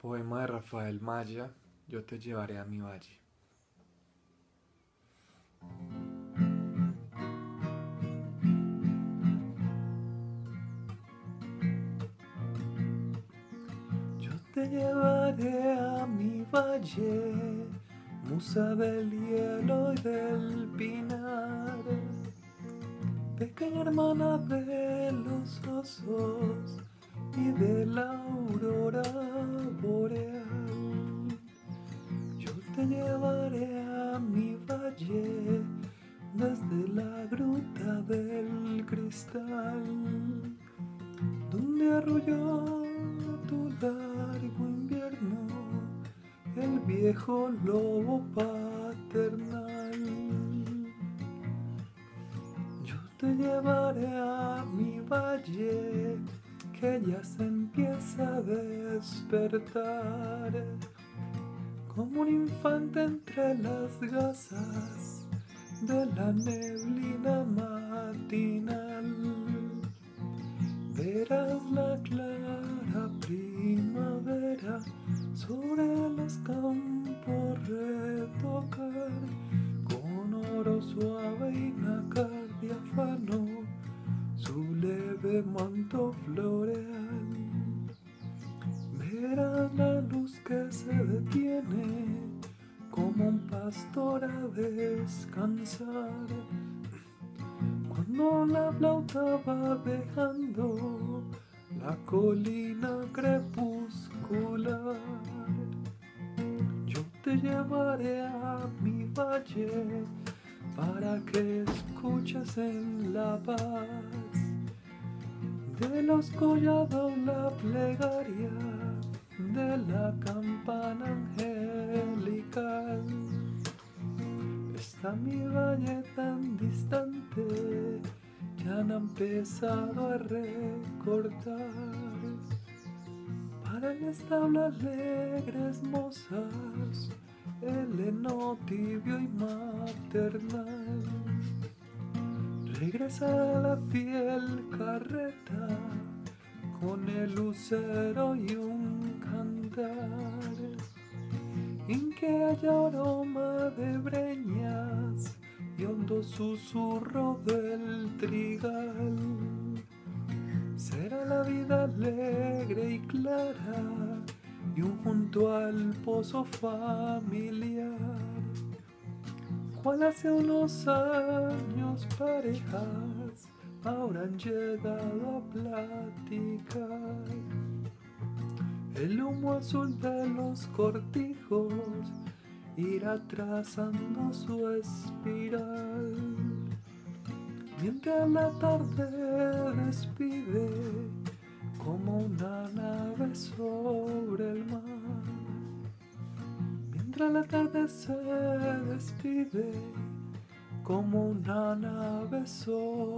Poema de Rafael Maya, Yo te llevaré a mi valle. Yo te llevaré a mi valle, musa del hielo y del pinar, pequeña hermana de los osos y de la aurora boreal. Yo te llevaré a mi valle desde la gruta del cristal, donde arrulló tu largo invierno el viejo lobo paternal. Yo te llevaré a mi valle, que ya se empieza a despertar, como un infante entre las gasas de la neblina matinal. Verás la clara primavera sobre los campos retocar, con oro suave y nácar diáfano su leve manto floreal. Verás la luz que se detiene como un pastor a descansar, cuando la flauta va dejando la colina crepuscular. Yo te llevaré a mi valle para que escuches en la paz de los collados la plegaria de la campana angelical. Está mi valle tan distante, ya han empezado a recortar para el establo alegres mozas, el heno tibio y maternal. Regresa la fiel carreta con el lucero y un cantar, en que haya aroma de breñas y hondo susurro del trigal. Será la vida alegre y clara y un junto al pozo familiar, cual hace unos años parejas ahora han llegado a platicar. El humo azul de los cortijos irá trazando su espiral, mientras la tarde despide como una nave sobre el mar. Mientras la tarde se despide como una nave sobre